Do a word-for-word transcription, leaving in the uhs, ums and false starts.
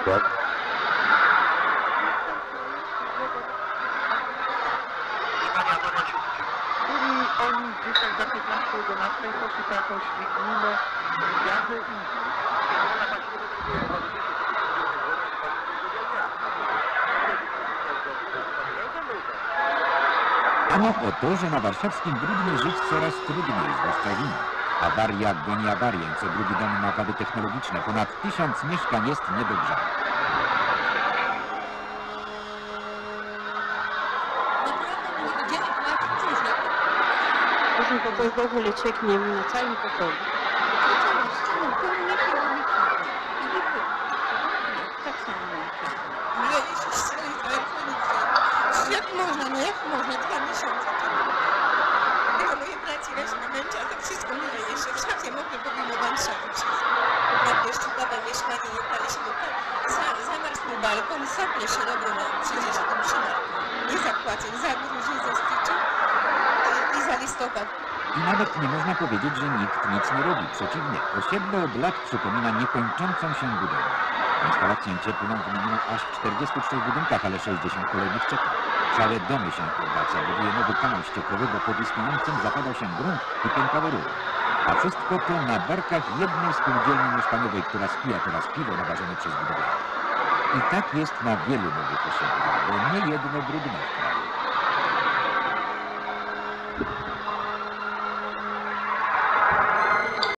Tak? Byli oni gdzieś tak za piętnastą do następnej poszli po jakąś ligninę, gwiazdę i... Ano o to, że na warszawskim Brudnie żyć coraz trudniej, zwłaszcza zimą. Awaria goni awarię, co drugi dom ma wady technologiczne. Ponad tysiąc mieszkań jest niedogrzanych. Proszę, to w ogóle cieknie na całym pokoju. Tak samo. Ja jeśli strzeli telefonikę, jak można, no jak można, dwa miesiące czekam. Tego moje braci leży na męczy, a to wszystko mnie jeszcze w szafie mogę pomimować szafy wszystko. Jak jeszcze baba mieszkanie nie daliśmy, za, zamarzł mi balkon, sapie się robią, no przecież to przymarł. Nie zapłacę za grudzień, za styczeń i, i za listopad. I nawet nie można powiedzieć, że nikt nic nie robi. Przeciwnie, osiedle od lat przypomina niekończącą się budowę. Instalację cieplną wymieniono aż w czterdziestu trzech budynkach, ale sześćdziesiąt kolejnych czeka. Całe domy się pobraca, buduje nowy kanał ściekowy, bo pod istniejącym zapadał się grunt i pękały rury. A wszystko to na barkach jednej spółdzielni mieszkaniowej, która spija teraz piwo naważone przez budowę. I tak jest na wielu nowych osiedlach, bo nie jedno Brudnówka.